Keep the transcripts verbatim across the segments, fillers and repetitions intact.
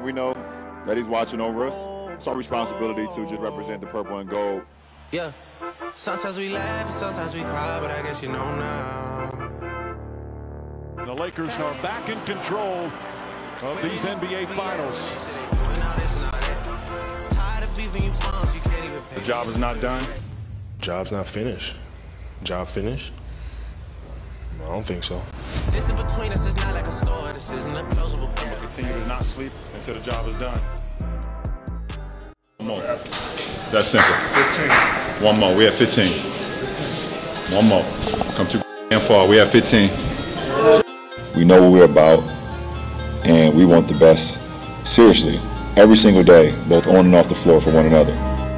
We know that he's watching over us. It's our responsibility to just represent the purple and gold. Yeah. Sometimes we laugh and sometimes we cry, but I guess you know now. The Lakers are back in control of these N B A Finals. The job is not done. Job's not finished. Job finished? I don't think so. This in between us is not like a store. This isn't a closable gap. We'll continue to not sleep until the job is done. One more. It's that simple. fifteen. One more. We have fifteen. One more. Come too damn far. We have fifteen. We know what we're about, and we want the best, seriously, every single day, both on and off the floor for one another.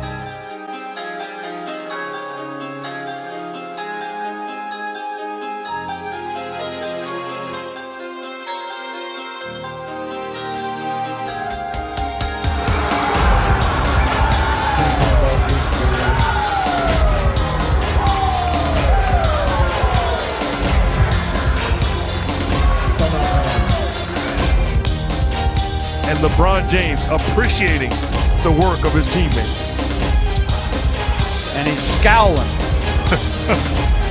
And LeBron James appreciating the work of his teammates. And he's scowling.